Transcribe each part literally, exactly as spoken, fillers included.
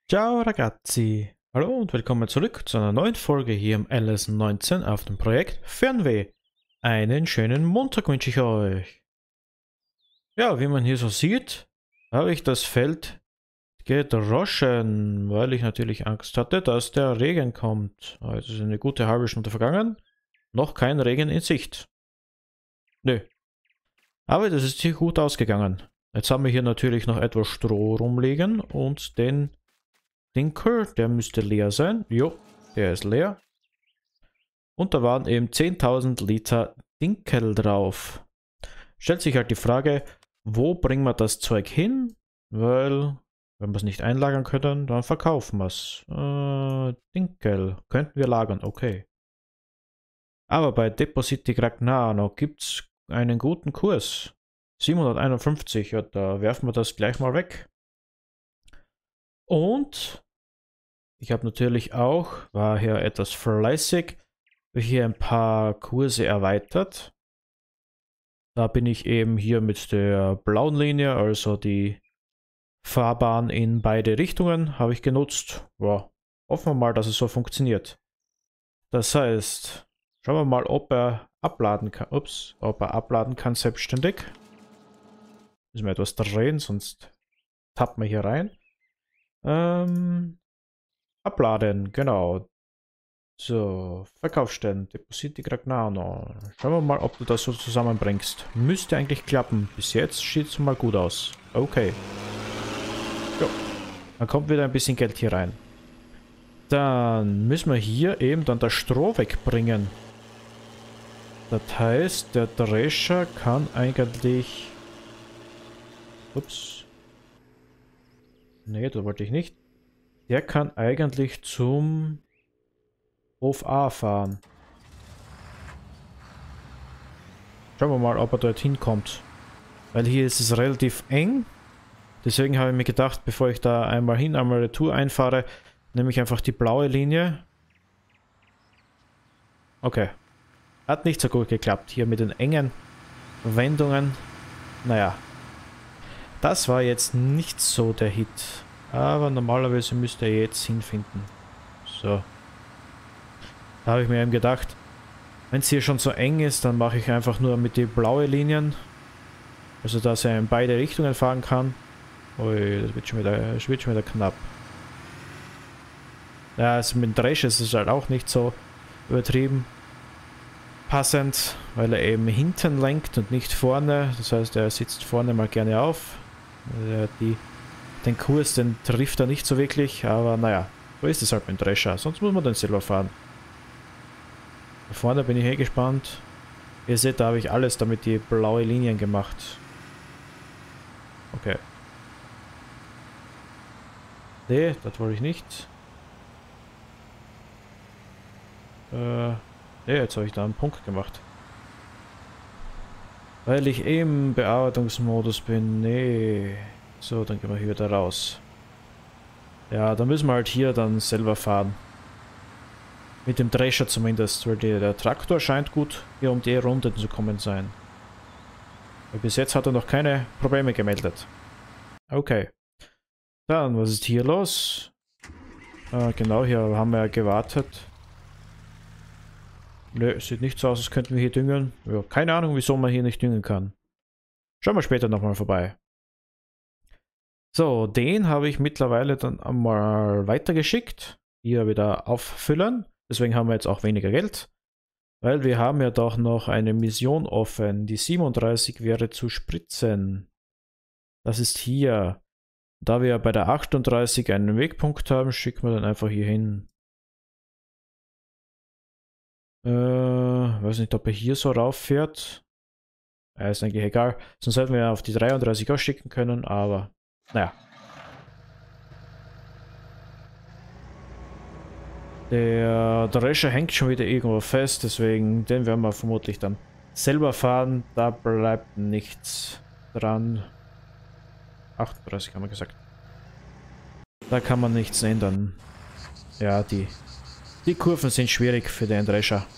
Ciao ragazzi, hallo und willkommen zurück zu einer neuen Folge hier im L S neunzehn auf dem Projekt Fernweh. Einen schönen Montag wünsche ich euch. Ja, wie man hier so sieht, habe ich das Feld gedroschen, weil ich natürlich Angst hatte, dass der Regen kommt. Also ist eine gute halbe Stunde vergangen, noch kein Regen in Sicht. Nö, aber das ist hier gut ausgegangen. Jetzt haben wir hier natürlich noch etwas Stroh rumliegen und den Dinkel, der müsste leer sein. Jo, der ist leer. Und da waren eben zehntausend Liter Dinkel drauf. Stellt sich halt die Frage, wo bringen wir das Zeug hin? Weil, wenn wir es nicht einlagern können, dann verkaufen wir es. Äh, Dinkel könnten wir lagern, okay. Aber bei Deposit di Gragnano gibt es einen guten Kurs. siebenhunderteinundfünfzig, ja, da werfen wir das gleich mal weg. Und ich habe natürlich auch, war hier etwas fleißig, hier ein paar Kurse erweitert. Da bin ich eben hier mit der blauen Linie, also die Fahrbahn in beide Richtungen, habe ich genutzt. Ja, hoffen wir mal, dass es so funktioniert. Das heißt, schauen wir mal, ob er abladen kann. Ups, ob er abladen kann selbstständig. Müssen wir etwas drehen, sonst tappen wir hier rein. Ähm, abladen, genau. So, Verkaufsstellen, Deposit di Gragnano. Schauen wir mal, ob du das so zusammenbringst. Müsste eigentlich klappen. Bis jetzt sieht es mal gut aus. Okay. Jo. Dann kommt wieder ein bisschen Geld hier rein. Dann müssen wir hier eben dann das Stroh wegbringen. Das heißt, der Drescher kann eigentlich... Ups. Nee, das wollte ich nicht. Der kann eigentlich zum... Hof A fahren. Schauen wir mal, ob er dorthin kommt. Weil hier ist es relativ eng. Deswegen habe ich mir gedacht, bevor ich da einmal hin, einmal Retour einfahre, nehme ich einfach die blaue Linie. Okay. Hat nicht so gut geklappt. Hier mit den engen Wendungen. Naja. Das war jetzt nicht so der Hit. Aber normalerweise müsste er jetzt hinfinden. So. Da habe ich mir eben gedacht, wenn es hier schon so eng ist, dann mache ich einfach nur mit die blauen Linien. Also dass er in beide Richtungen fahren kann. Ui, das wird schon wieder, das wird schon wieder knapp. Ja, also mit dem Dresch ist es halt auch nicht so übertrieben passend, weil er eben hinten lenkt und nicht vorne. Das heißt, er sitzt vorne mal gerne auf. Die, den Kurs, den trifft er nicht so wirklich, aber naja, so ist es halt mit dem Drescher. Sonst muss man den selber fahren. Da vorne bin ich eh gespannt. Ihr seht, da habe ich alles damit die blaue Linien gemacht. Okay. Nee, das wollte ich nicht. Äh, nee, jetzt habe ich da einen Punkt gemacht. Weil ich eben im Bearbeitungsmodus bin. Nee. So, dann gehen wir hier wieder raus. Ja, dann müssen wir halt hier dann selber fahren. Mit dem Drescher zumindest, weil die, der Traktor scheint gut hier um die Runden zu kommen sein. Weil bis jetzt hat er noch keine Probleme gemeldet. Okay. Dann, was ist hier los? Ah, genau, hier haben wir ja gewartet. Nö, sieht nicht so aus, als könnten wir hier düngen. Ja, keine Ahnung, wieso man hier nicht düngen kann. Schauen wir später nochmal vorbei. So, den habe ich mittlerweile dann einmal weitergeschickt. Hier wieder auffüllen. Deswegen haben wir jetzt auch weniger Geld. Weil wir haben ja doch noch eine Mission offen. Die siebenunddreißig wäre zu spritzen. Das ist hier. Da wir bei der achtunddreißig einen Wegpunkt haben, schicken wir dann einfach hier hin. Äh, weiß nicht, ob er hier so rauf fährt. Ja, ist eigentlich egal. Sonst hätten wir auf die dreiunddreißig auch schicken können, aber naja. Der Drescher hängt schon wieder irgendwo fest, deswegen den werden wir vermutlich dann selber fahren. Da bleibt nichts dran. achtunddreißig haben wir gesagt. Da kann man nichts ändern. Ja, die, die Kurven sind schwierig für den Drescher.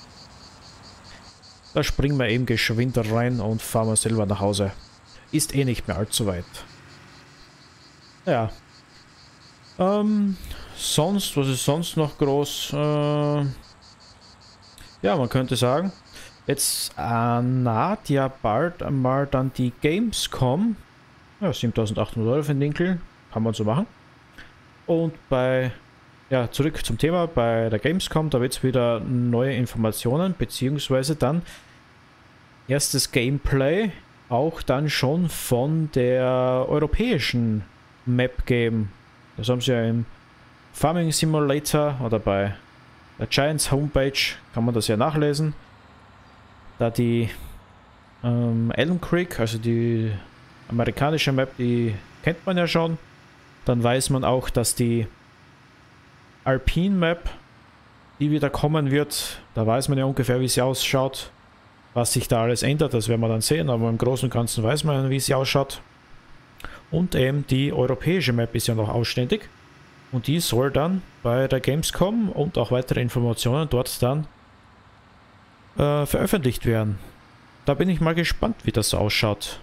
Da springen wir eben geschwind rein und fahren wir selber nach Hause. Ist eh nicht mehr allzu weit. Ja. Ähm, sonst, was ist sonst noch groß? Äh, ja, man könnte sagen, jetzt äh, naht ja bald einmal dann die Gamescom. Ja, siebentausendachthundert Euro für den Dinkel, kann man so machen. Und bei, ja, zurück zum Thema, bei der Gamescom, da wird es wieder neue Informationen, beziehungsweise dann erstes Gameplay, auch dann schon von der europäischen Map geben. Das haben sie ja im Farming Simulator oder bei der Giants Homepage, kann man das ja nachlesen. Da die ähm, Elm Creek, also die amerikanische Map, die kennt man ja schon. Dann weiß man auch, dass die Alpine Map, die wieder kommen wird, da weiß man ja ungefähr, wie sie ausschaut. Was sich da alles ändert, das werden wir dann sehen, aber im Großen und Ganzen weiß man, wie sie ausschaut. Und eben die europäische Map ist ja noch ausständig. Und die soll dann bei der Gamescom und auch weitere Informationen dort dann äh, veröffentlicht werden. Da bin ich mal gespannt, wie das so ausschaut.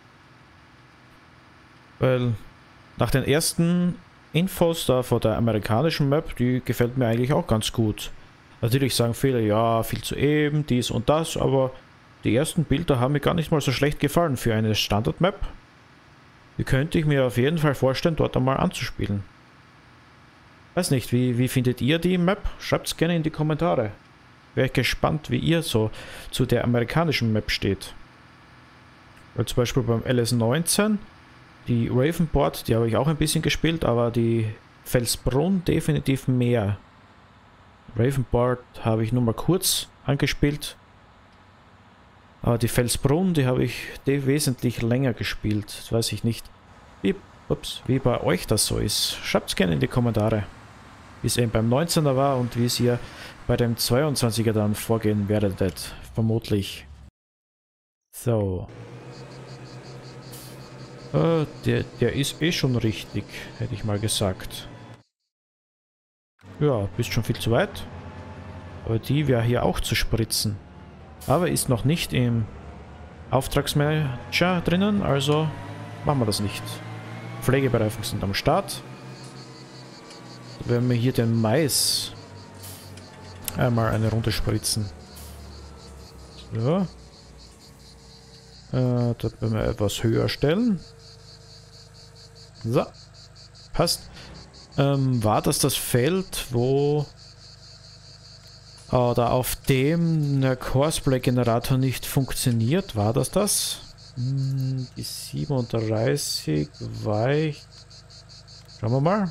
Weil nach den ersten Infos da von der amerikanischen Map, die gefällt mir eigentlich auch ganz gut. Natürlich sagen viele, ja, viel zu eben, dies und das, aber die ersten Bilder haben mir gar nicht mal so schlecht gefallen für eine Standard-Map. Die könnte ich mir auf jeden Fall vorstellen, dort einmal anzuspielen. Weiß nicht, wie, wie findet ihr die Map? Schreibt es gerne in die Kommentare. Wäre ich gespannt, wie ihr so zu der amerikanischen Map steht. Weil zum Beispiel beim L S neunzehn, die Ravenboard, die habe ich auch ein bisschen gespielt, aber die Felsbrunn definitiv mehr. Ravenboard habe ich nur mal kurz angespielt. Aber die Felsbrunn, die habe ich wesentlich länger gespielt. Das weiß ich nicht, wie, ups, wie bei euch das so ist. Schreibt es gerne in die Kommentare, wie es eben beim neunzehner war und wie es ihr bei dem zweiundzwanziger dann vorgehen werdet. Vermutlich. So. Äh, der, der ist eh schon richtig, hätte ich mal gesagt. Ja, bist schon viel zu weit. Aber die wäre hier auch zu spritzen. Aber ist noch nicht im Auftragsmanager drinnen, also machen wir das nicht. Pflegebereifen sind am Start. Da werden wir hier den Mais einmal eine Runde spritzen. So. Äh, da werden wir etwas höher stellen. So. Passt. Ähm, war das das Feld, wo oder auf dem der Courseplay-Generator nicht funktioniert? War das das? Hm, die siebenunddreißig weich. Schauen wir mal.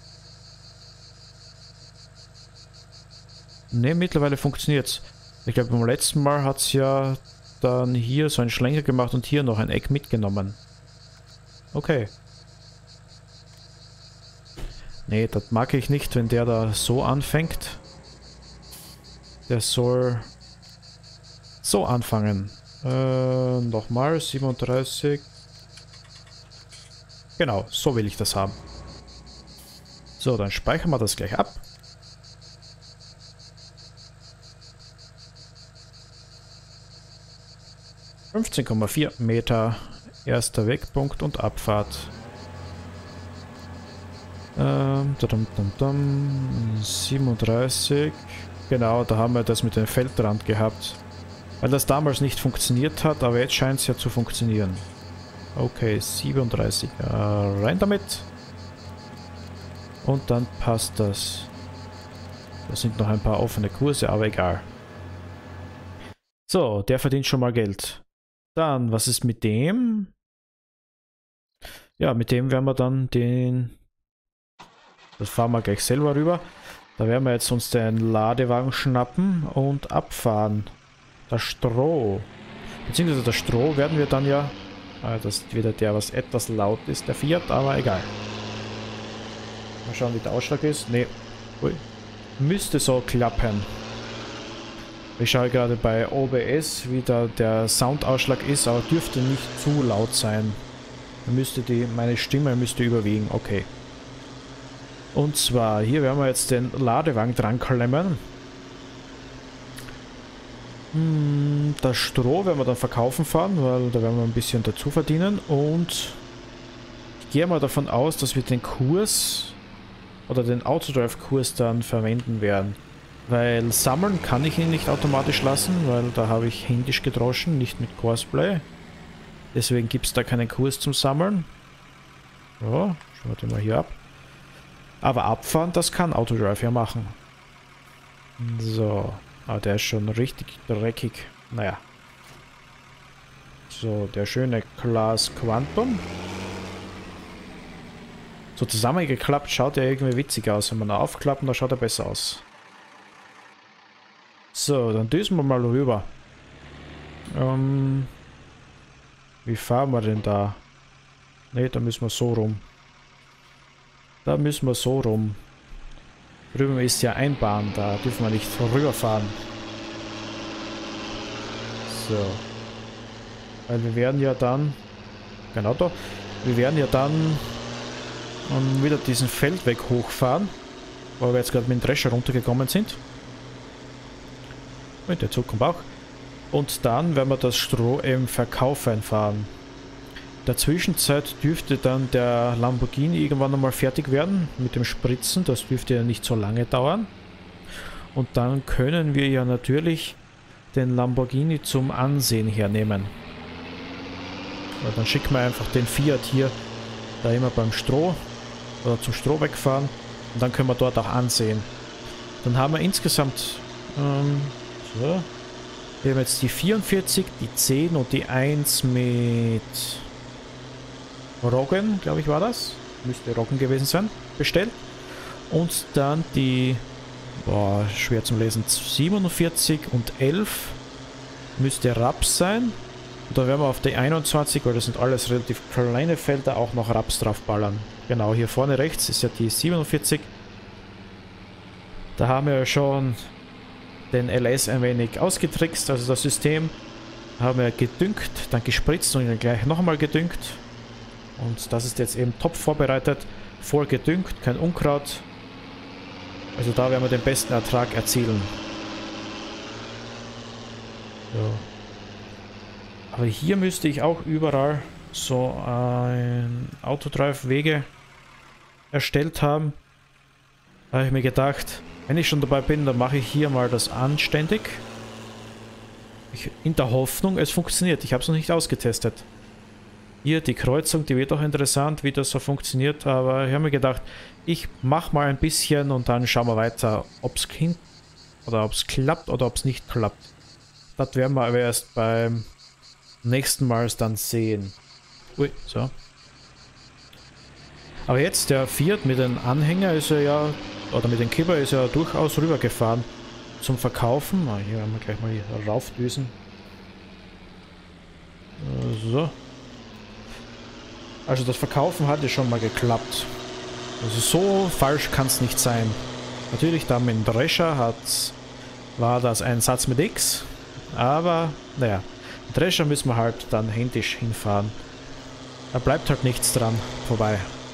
Ne, mittlerweile funktioniert es. Ich glaube, beim letzten Mal hat es ja dann hier so einen Schlenker gemacht und hier noch ein Eck mitgenommen. Okay. Nee, das mag ich nicht, wenn der da so anfängt. Der soll so anfangen. Äh, nochmal, siebenunddreißig. Genau, so will ich das haben. So, dann speichern wir das gleich ab. fünfzehn Komma vier Meter, erster Wegpunkt und Abfahrt. Ähm, dadum, dadum, dadum, siebenunddreißig. Genau, da haben wir das mit dem Feldrand gehabt. Weil das damals nicht funktioniert hat, aber jetzt scheint es ja zu funktionieren. Okay, siebenunddreißig. Äh, rein damit. Und dann passt das. Da sind noch ein paar offene Kurse, aber egal. So, der verdient schon mal Geld. Dann, was ist mit dem? Ja, mit dem werden wir dann den... Das fahren wir gleich selber rüber. Da werden wir jetzt uns den Ladewagen schnappen und abfahren. Das Stroh. Beziehungsweise das Stroh werden wir dann ja... Ah, das ist wieder der, was etwas laut ist, der Fiat, aber egal. Mal schauen, wie der Ausschlag ist. Ne. Ui. Müsste so klappen. Ich schaue gerade bei O B S, wie da der Soundausschlag ist, aber dürfte nicht zu laut sein. Müsste die, meine Stimme müsste überwiegen. Okay. Und zwar, hier werden wir jetzt den Ladewagen dran klemmen. Hm, das Stroh werden wir dann verkaufen fahren, weil da werden wir ein bisschen dazu verdienen. Und ich gehe mal davon aus, dass wir den Kurs oder den Autodrive-Kurs dann verwenden werden. Weil sammeln kann ich ihn nicht automatisch lassen, weil da habe ich händisch gedroschen, nicht mit Courseplay. Deswegen gibt es da keinen Kurs zum Sammeln. So, schauen wir den mal hier ab. Aber abfahren, das kann Autodrive ja machen. So, aber der ist schon richtig dreckig. Naja. So, der schöne Class Quantum. So zusammengeklappt schaut er irgendwie witzig aus. Wenn man ihn aufklappt, dann schaut er besser aus. So, dann düsen wir mal rüber. Ähm, wie fahren wir denn da? Ne, da müssen wir so rum. Da müssen wir so rum. Drüben ist ja Einbahn, da dürfen wir nicht rüberfahren. So. Weil wir werden ja dann... Genau da. Wir werden ja dann um, wieder diesen Feldweg hochfahren. Weil wir jetzt gerade mit dem Drescher runtergekommen sind. Und der Zug kommt auch. Und dann werden wir das Stroh im Verkauf einfahren. In der Zwischenzeit dürfte dann der Lamborghini irgendwann einmal fertig werden mit dem Spritzen. Das dürfte ja nicht so lange dauern. Und dann können wir ja natürlich den Lamborghini zum Ansehen hernehmen. Ja, dann schicken wir einfach den Fiat hier da immer beim Stroh oder zum Stroh wegfahren. Und dann können wir dort auch ansehen. Dann haben wir insgesamt ähm, so. Wir haben jetzt die vierundvierzig, die zehn und die eins mit Roggen, glaube ich war das. Müsste Roggen gewesen sein. Bestellt. Und dann die, boah, schwer zum Lesen, siebenundvierzig und elf müsste Raps sein. Und da werden wir auf die einundzwanzig, weil das sind alles relativ kleine Felder, auch noch Raps draufballern. Genau, hier vorne rechts ist ja die siebenundvierzig. Da haben wir ja schon den L S ein wenig ausgetrickst, also das System. Haben wir gedüngt, dann gespritzt und dann gleich noch einmal gedüngt. Und das ist jetzt eben top vorbereitet, voll gedüngt, kein Unkraut. Also da werden wir den besten Ertrag erzielen. So. Aber hier müsste ich auch überall so ein Autodrive-Wege erstellt haben. Da habe ich mir gedacht, wenn ich schon dabei bin, dann mache ich hier mal das anständig. Ich, in der Hoffnung, es funktioniert. Ich habe es noch nicht ausgetestet. Hier die Kreuzung, die wird auch interessant, wie das so funktioniert. Aber ich habe mir gedacht, ich mache mal ein bisschen und dann schauen wir weiter, ob es hin oder ob es klappt oder ob es nicht klappt. Das werden wir aber erst beim nächsten Mal dann sehen. Ui, so. Aber jetzt der Fiat mit dem Anhänger ist er ja, oder mit dem Kipper ist er durchaus rübergefahren zum Verkaufen. Ah, hier werden wir gleich mal hier raufdüsen. So. Also das Verkaufen hat ja schon mal geklappt. Also so falsch kann es nicht sein. Natürlich da mit dem Drescher hat, war das ein Satz mit X. Aber, naja, Drescher müssen wir halt dann händisch hinfahren. Da bleibt halt nichts dran vorbei.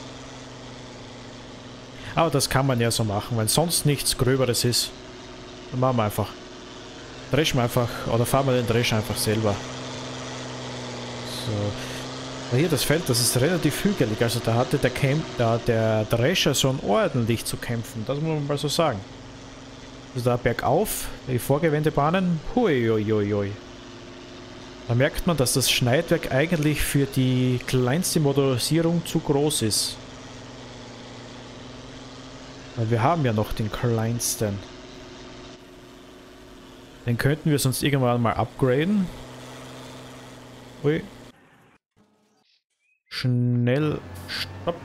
Aber das kann man ja so machen, wenn sonst nichts Gröberes ist. Dann machen wir einfach. Dreschen wir einfach, oder fahren wir den Drescher einfach selber. So. Aber hier das Feld, das ist relativ hügelig. Also da hatte der, Camp, da der Drescher schon ordentlich zu kämpfen. Das muss man mal so sagen. Also da bergauf, die Vorgewendebahnen, hui, hui, hui, hui. Da merkt man, dass das Schneidwerk eigentlich für die kleinste Motorisierung zu groß ist. Weil wir haben ja noch den kleinsten. Den könnten wir sonst irgendwann mal upgraden. Ui. Schnell. Stopp.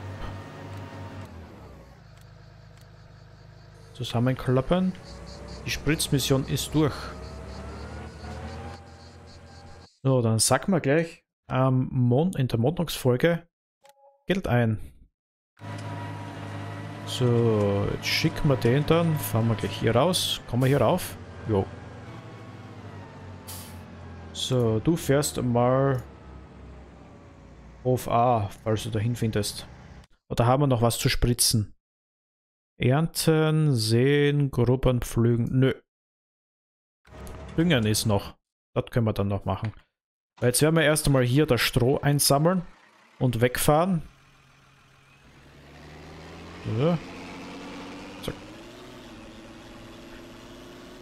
Zusammenklappen. Die Spritzmission ist durch. So, dann sacken wir gleich am Mon in der Montagsfolge Geld ein. So, jetzt schicken wir den dann. Fahren wir gleich hier raus. Kommen wir hier rauf? Jo. So, du fährst mal auf A, falls du dahin findest. Oder haben wir noch was zu spritzen? Ernten, säen, Gruppen, pflügen. Nö. Düngen ist noch. Das können wir dann noch machen. Weil jetzt werden wir erst einmal hier das Stroh einsammeln und wegfahren. So.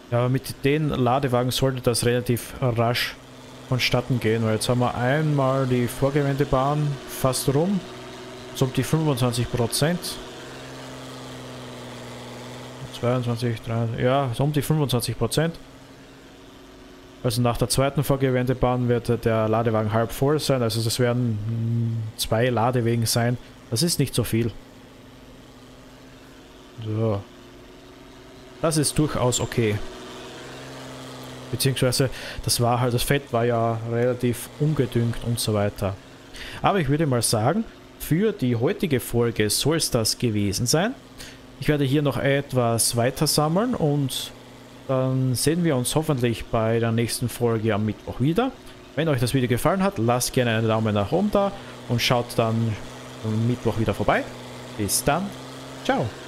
Ja, aber mit den Ladewagen sollte das relativ rasch vonstatten gehen, weil jetzt haben wir einmal die Vorgewendebahn fast rum, so um die fünfundzwanzig Prozent. zweiundzwanzig, dreiundzwanzig, ja, so um die fünfundzwanzig Prozent. Also nach der zweiten Vorgewendebahn wird der Ladewagen halb voll sein, also das werden zwei Ladewegen sein. Das ist nicht so viel. So. Das ist durchaus okay. Beziehungsweise, das war halt, das Fett war ja relativ ungedüngt und so weiter. Aber ich würde mal sagen, für die heutige Folge soll es das gewesen sein. Ich werde hier noch etwas weiter sammeln und dann sehen wir uns hoffentlich bei der nächsten Folge am Mittwoch wieder. Wenn euch das Video gefallen hat, lasst gerne einen Daumen nach oben da und schaut dann am Mittwoch wieder vorbei. Bis dann. Ciao.